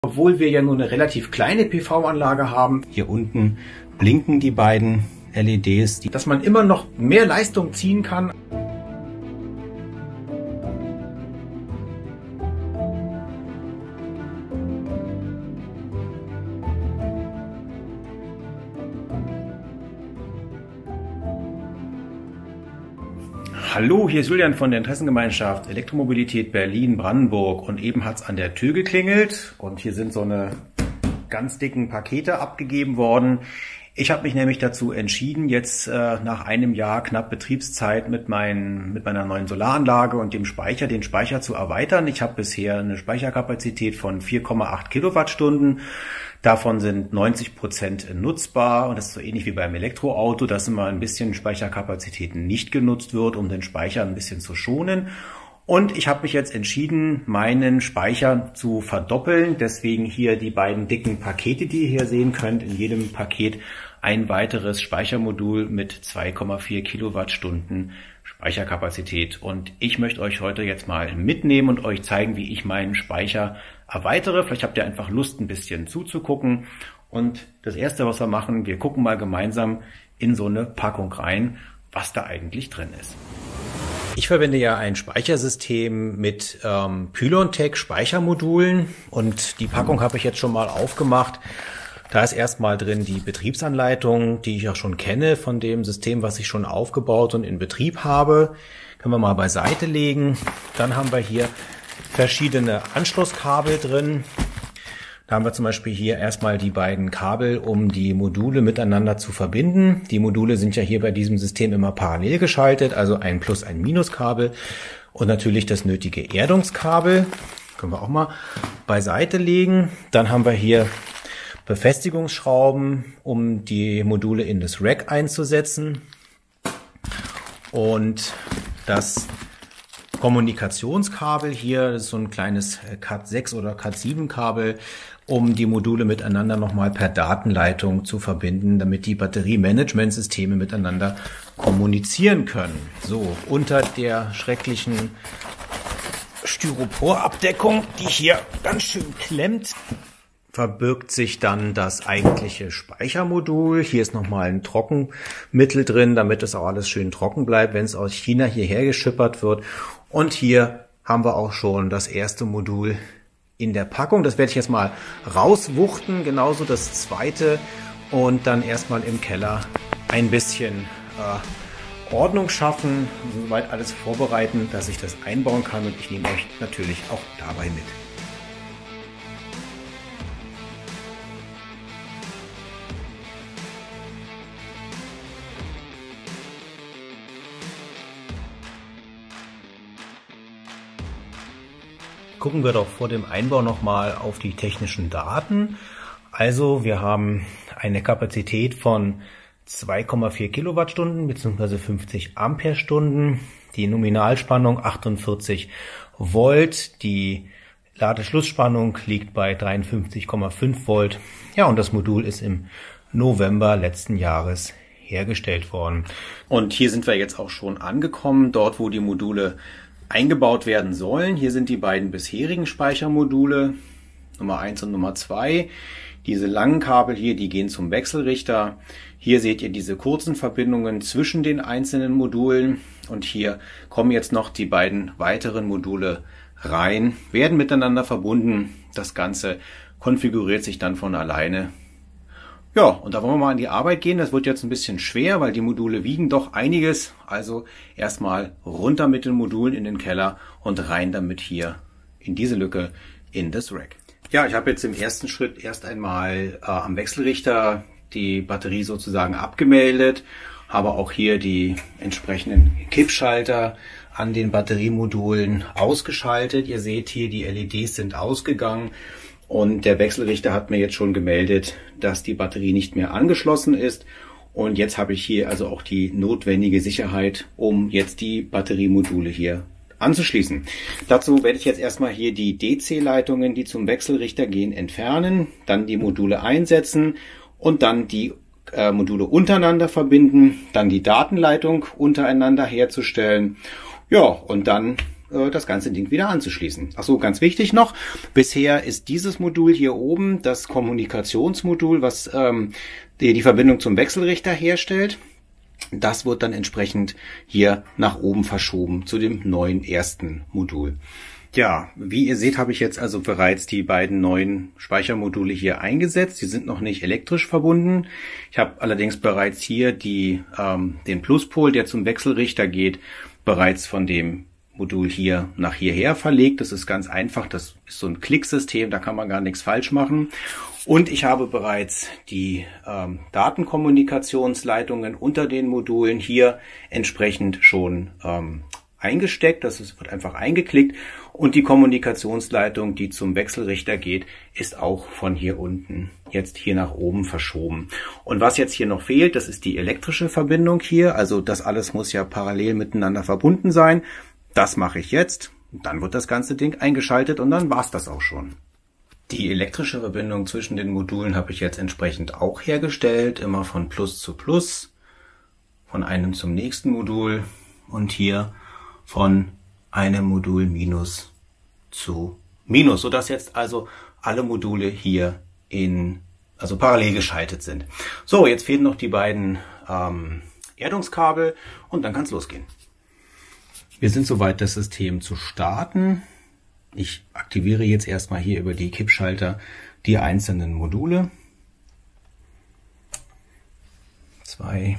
Obwohl wir ja nur eine relativ kleine PV-Anlage haben, hier unten blinken die beiden LEDs, dass man immer noch mehr Leistung ziehen kann. Hallo, hier ist Julian von der Interessengemeinschaft Elektromobilität Berlin-Brandenburg und eben hat es an der Tür geklingelt und hier sind so eine ganz dicken Pakete abgegeben worden. Ich habe mich nämlich dazu entschieden, jetzt nach einem Jahr knapp Betriebszeit mit meiner neuen Solaranlage und dem Speicher, den Speicher zu erweitern. Ich habe bisher eine Speicherkapazität von 4,8 Kilowattstunden. Davon sind 90% nutzbar und das ist so ähnlich wie beim Elektroauto, dass immer ein bisschen Speicherkapazitäten nicht genutzt wird, um den Speicher ein bisschen zu schonen. Und ich habe mich jetzt entschieden, meinen Speicher zu verdoppeln. Deswegen hier die beiden dicken Pakete, die ihr hier sehen könnt. In jedem Paket ein weiteres Speichermodul mit 2,4 Kilowattstunden Speicherkapazität. Und ich möchte euch heute jetzt mal mitnehmen und euch zeigen, wie ich meinen Speicher erweitere. Vielleicht habt ihr einfach Lust, ein bisschen zuzugucken. Und das Erste, was wir machen, wir gucken mal gemeinsam in so eine Packung rein, was da eigentlich drin ist. Ich verwende ja ein Speichersystem mit Pylontech Speichermodulen und die Packung habe ich jetzt schon mal aufgemacht. Da ist erstmal drin die Betriebsanleitung, die ich auch schon kenne von dem System, was ich schon aufgebaut und in Betrieb habe. Können wir mal beiseite legen. Dann haben wir hier verschiedene Anschlusskabel drin. Da haben wir zum Beispiel hier erstmal die beiden Kabel, um die Module miteinander zu verbinden. Die Module sind ja hier bei diesem System immer parallel geschaltet, also ein Plus-, ein Minuskabel und natürlich das nötige Erdungskabel. Können wir auch mal beiseite legen. Dann haben wir hier Befestigungsschrauben, um die Module in das Rack einzusetzen. Und das Kommunikationskabel hier, das ist so ein kleines Cat6 oder Cat7 Kabel, um die Module miteinander nochmal per Datenleitung zu verbinden, damit die Batteriemanagementsysteme miteinander kommunizieren können. So, unter der schrecklichen Styroporabdeckung, die hier ganz schön klemmt, verbirgt sich dann das eigentliche Speichermodul. Hier ist nochmal ein Trockenmittel drin, damit es auch alles schön trocken bleibt, wenn es aus China hierher geschippert wird. Und hier haben wir auch schon das erste Modul in der Packung. Das werde ich jetzt mal rauswuchten, genauso das zweite. Und dann erstmal im Keller ein bisschen Ordnung schaffen, soweit alles vorbereiten, dass ich das einbauen kann. Und ich nehme euch natürlich auch dabei mit. Gucken wir doch vor dem Einbau nochmal auf die technischen Daten. Also wir haben eine Kapazität von 2,4 Kilowattstunden bzw. 50 Ampere-Stunden, die Nominalspannung 48 Volt, die Ladeschlussspannung liegt bei 53,5 Volt. Ja, und das Modul ist im November letzten Jahres hergestellt worden. Und hier sind wir jetzt auch schon angekommen, dort wo die Module eingebaut werden sollen. Hier sind die beiden bisherigen Speichermodule, Nummer 1 und Nummer 2. Diese langen Kabel hier, die gehen zum Wechselrichter. Hier seht ihr diese kurzen Verbindungen zwischen den einzelnen Modulen. Und hier kommen jetzt noch die beiden weiteren Module rein, werden miteinander verbunden. Das Ganze konfiguriert sich dann von alleine. Ja, und da wollen wir mal an die Arbeit gehen. Das wird jetzt ein bisschen schwer, weil die Module wiegen doch einiges. Also erstmal runter mit den Modulen in den Keller und rein damit hier in diese Lücke in das Rack. Ja, ich habe jetzt im ersten Schritt erst einmal am Wechselrichter die Batterie sozusagen abgemeldet. Habe auch hier die entsprechenden Kippschalter an den Batteriemodulen ausgeschaltet. Ihr seht hier, die LEDs sind ausgegangen. Und der Wechselrichter hat mir jetzt schon gemeldet, dass die Batterie nicht mehr angeschlossen ist. Und jetzt habe ich hier also auch die notwendige Sicherheit, um jetzt die Batteriemodule hier anzuschließen. Dazu werde ich jetzt erstmal hier die DC-Leitungen, die zum Wechselrichter gehen, entfernen, dann die Module einsetzen und dann die Module untereinander verbinden, dann die Datenleitung untereinander herzustellen. Ja, und dann das ganze Ding wieder anzuschließen. Ach so, ganz wichtig noch, bisher ist dieses Modul hier oben das Kommunikationsmodul, was die Verbindung zum Wechselrichter herstellt. Das wird dann entsprechend hier nach oben verschoben zu dem neuen ersten Modul. Ja, wie ihr seht, habe ich jetzt also bereits die beiden neuen Speichermodule hier eingesetzt. Die sind noch nicht elektrisch verbunden. Ich habe allerdings bereits hier den Pluspol, der zum Wechselrichter geht, bereits von dem Modul hier nach hierher verlegt. Das ist ganz einfach. Das ist so ein Klicksystem, da kann man gar nichts falsch machen. Und ich habe bereits die Datenkommunikationsleitungen unter den Modulen hier entsprechend schon eingesteckt. Das wird einfach eingeklickt. Und die Kommunikationsleitung, die zum Wechselrichter geht, ist auch von hier unten jetzt hier nach oben verschoben. Und was jetzt hier noch fehlt, das ist die elektrische Verbindung hier. Also das alles muss ja parallel miteinander verbunden sein. Das mache ich jetzt. Dann wird das ganze Ding eingeschaltet und dann war's das auch schon. Die elektrische Verbindung zwischen den Modulen habe ich jetzt entsprechend auch hergestellt. Immer von Plus zu Plus, von einem zum nächsten Modul und hier von einem Modul Minus zu Minus, sodass jetzt also alle Module hier also parallel geschaltet sind. So, jetzt fehlen noch die beiden Erdungskabel und dann kann es losgehen. Wir sind soweit, das System zu starten. Ich aktiviere jetzt erstmal hier über die Kippschalter die einzelnen Module. 2,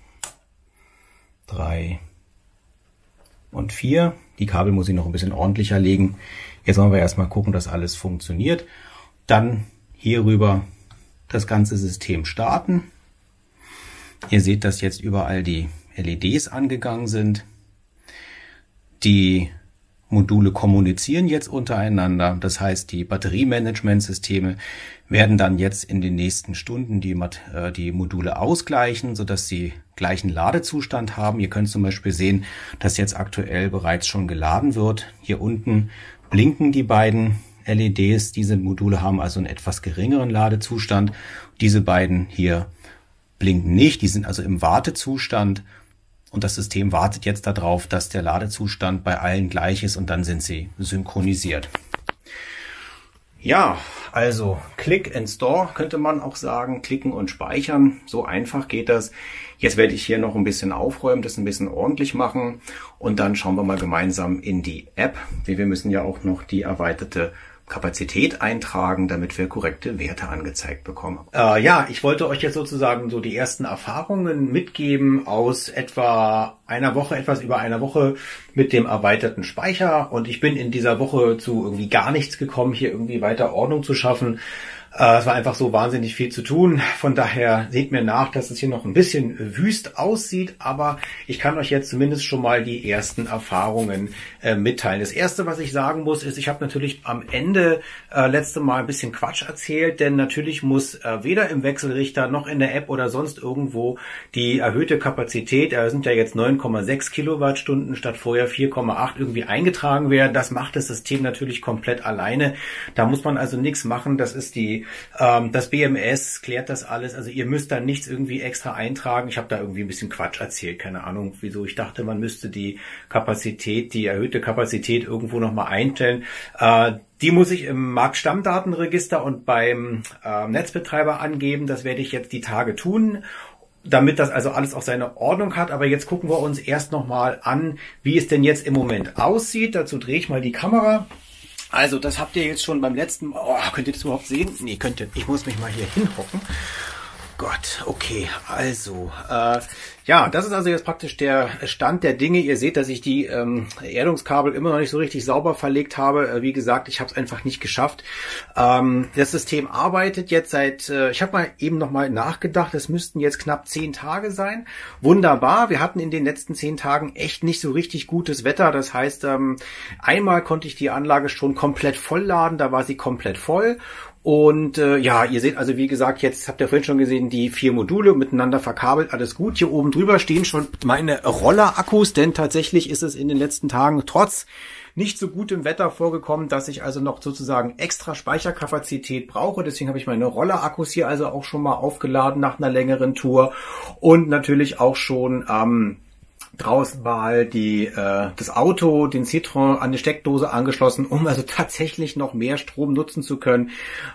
3 und 4. Die Kabel muss ich noch ein bisschen ordentlicher legen. Jetzt wollen wir erstmal gucken, dass alles funktioniert. Dann hierüber das ganze System starten. Ihr seht, dass jetzt überall die LEDs angegangen sind. Die Module kommunizieren jetzt untereinander. Das heißt, die Batteriemanagementsysteme werden dann jetzt in den nächsten Stunden die Module ausgleichen, sodass sie gleichen Ladezustand haben. Ihr könnt zum Beispiel sehen, dass jetzt aktuell bereits schon geladen wird. Hier unten blinken die beiden LEDs. Diese Module haben also einen etwas geringeren Ladezustand. Diese beiden hier blinken nicht. Die sind also im Wartezustand. Und das System wartet jetzt darauf, dass der Ladezustand bei allen gleich ist und dann sind sie synchronisiert. Ja, also Click and Store könnte man auch sagen, klicken und speichern. So einfach geht das. Jetzt werde ich hier noch ein bisschen aufräumen, das ein bisschen ordentlich machen und dann schauen wir mal gemeinsam in die App. Wir müssen ja auch noch die erweiterte Kapazität eintragen, damit wir korrekte Werte angezeigt bekommen. Ja, ich wollte euch jetzt sozusagen so die ersten Erfahrungen mitgeben aus etwa einer Woche, etwas über einer Woche mit dem erweiterten Speicher. Und ich bin in dieser Woche zu irgendwie gar nichts gekommen, hier irgendwie weiter Ordnung zu schaffen. Es war einfach so wahnsinnig viel zu tun. Von daher seht mir nach, dass es hier noch ein bisschen wüst aussieht. Aber ich kann euch jetzt zumindest schon mal die ersten Erfahrungen mitteilen. Das Erste, was ich sagen muss, ist, ich habe natürlich am Ende letzte Mal ein bisschen Quatsch erzählt. Denn natürlich muss weder im Wechselrichter noch in der App oder sonst irgendwo die erhöhte Kapazität, da sind ja jetzt 9,6 Kilowattstunden statt vorher 4,8 irgendwie eingetragen werden. Das macht das System natürlich komplett alleine. Da muss man also nichts machen. Das ist das BMS klärt das alles. Also ihr müsst da nichts irgendwie extra eintragen. Ich habe da irgendwie ein bisschen Quatsch erzählt. Keine Ahnung, wieso. Ich dachte, man müsste die Kapazität, die erhöhte Kapazität irgendwo nochmal einstellen. Die muss ich im Marktstammdatenregister und beim Netzbetreiber angeben. Das werde ich jetzt die Tage tun, damit das also alles auch seine Ordnung hat. Aber jetzt gucken wir uns erst nochmal an, wie es denn jetzt im Moment aussieht. Dazu drehe ich mal die Kamera. Also das habt ihr jetzt schon beim letzten Mal. Oh, könnt ihr das überhaupt sehen? Nee, könnt ihr. Ich muss mich mal hier hinhocken. Gott, okay, also, ja, das ist also jetzt praktisch der Stand der Dinge. Ihr seht, dass ich die Erdungskabel immer noch nicht so richtig sauber verlegt habe. Wie gesagt, ich habe es einfach nicht geschafft. Das System arbeitet jetzt seit, ich habe mal eben noch mal nachgedacht, es müssten jetzt knapp 10 Tage sein. Wunderbar, wir hatten in den letzten 10 Tagen echt nicht so richtig gutes Wetter. Das heißt, einmal konnte ich die Anlage schon komplett vollladen, da war sie komplett voll. Und ja, ihr seht also, wie gesagt, jetzt habt ihr vorhin schon gesehen, die 4 Module miteinander verkabelt, alles gut. Hier oben drüber stehen schon meine Roller-Akkus, denn tatsächlich ist es in den letzten Tagen trotz nicht so gutem Wetter vorgekommen, dass ich also noch sozusagen extra Speicherkapazität brauche. Deswegen habe ich meine Roller-Akkus hier also auch schon mal aufgeladen nach einer längeren Tour und natürlich auch schon draußen mal das Auto, den Citroën an die Steckdose angeschlossen, um also tatsächlich noch mehr Strom nutzen zu können.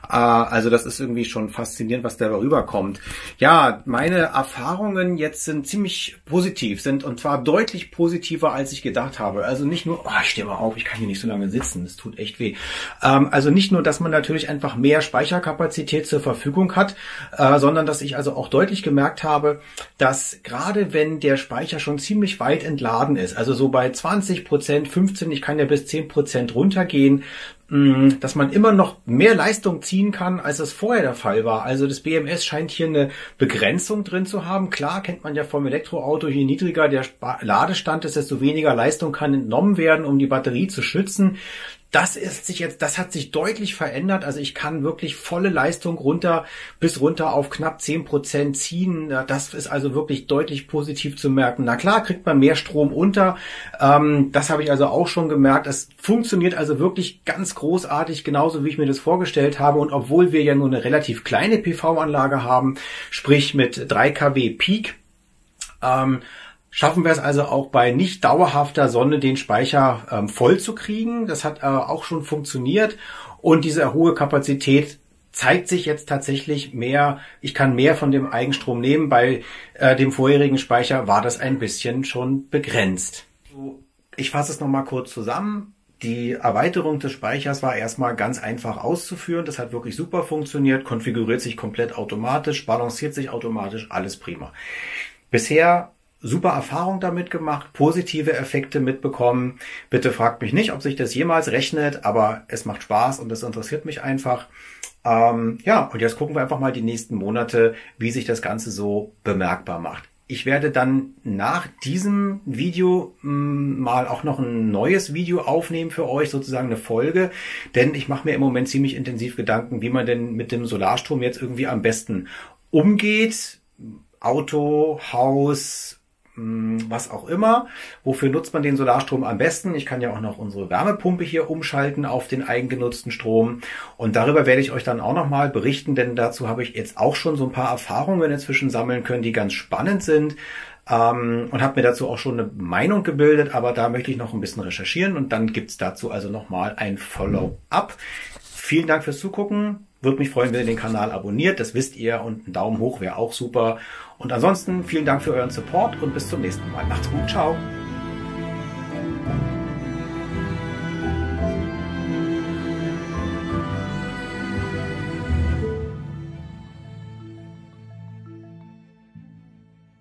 Also das ist irgendwie schon faszinierend, was da rüberkommt. Ja, meine Erfahrungen jetzt sind ziemlich positiv, und zwar deutlich positiver, als ich gedacht habe. Also nicht nur, ich stehe mal auf, ich kann hier nicht so lange sitzen, das tut echt weh. Also nicht nur, dass man natürlich einfach mehr Speicherkapazität zur Verfügung hat, sondern dass ich also auch deutlich gemerkt habe, dass gerade wenn der Speicher schon ziemlich weit entladen ist, also so bei 20%, 15%, ich kann ja bis 10% runtergehen, dass man immer noch mehr Leistung ziehen kann, als es vorher der Fall war. Also das BMS scheint hier eine Begrenzung drin zu haben. Klar, kennt man ja vom Elektroauto, je niedriger der Ladestand ist, desto weniger Leistung kann entnommen werden, um die Batterie zu schützen. Das hat sich deutlich verändert. Also ich kann wirklich volle Leistung bis runter auf knapp 10% ziehen. Das ist also wirklich deutlich positiv zu merken. Na klar, kriegt man mehr Strom unter. Das habe ich also auch schon gemerkt. Es funktioniert also wirklich ganz großartig, genauso wie ich mir das vorgestellt habe. Und obwohl wir ja nur eine relativ kleine PV-Anlage haben, sprich mit 3 kW Peak, schaffen wir es also auch bei nicht dauerhafter Sonne, den Speicher voll zu kriegen. Das hat auch schon funktioniert und diese hohe Kapazität zeigt sich jetzt tatsächlich mehr. Ich kann mehr von dem Eigenstrom nehmen. Bei dem vorherigen Speicher war das ein bisschen schon begrenzt. Ich fasse es nochmal kurz zusammen. Die Erweiterung des Speichers war erstmal ganz einfach auszuführen. Das hat wirklich super funktioniert, konfiguriert sich komplett automatisch, balanciert sich automatisch, alles prima. Bisher super Erfahrung damit gemacht, positive Effekte mitbekommen. Bitte fragt mich nicht, ob sich das jemals rechnet, aber es macht Spaß und das interessiert mich einfach. Und jetzt gucken wir einfach mal die nächsten Monate, wie sich das Ganze so bemerkbar macht. Ich werde dann nach diesem Video mal auch noch ein neues Video aufnehmen für euch, sozusagen eine Folge, denn ich mache mir im Moment ziemlich intensiv Gedanken, wie man denn mit dem Solarstrom jetzt irgendwie am besten umgeht. Auto, Haus, was auch immer. Wofür nutzt man den Solarstrom am besten? Ich kann ja auch noch unsere Wärmepumpe hier umschalten auf den eigengenutzten Strom. Und darüber werde ich euch dann auch nochmal berichten, denn dazu habe ich jetzt auch schon so ein paar Erfahrungen inzwischen sammeln können, die ganz spannend sind. Und habe mir dazu auch schon eine Meinung gebildet, aber da möchte ich noch ein bisschen recherchieren und dann gibt's dazu also nochmal ein Follow-up. Vielen Dank fürs Zugucken. Würde mich freuen, wenn ihr den Kanal abonniert, das wisst ihr, und ein Daumen hoch wäre auch super. Und ansonsten vielen Dank für euren Support und bis zum nächsten Mal. Macht's gut, ciao.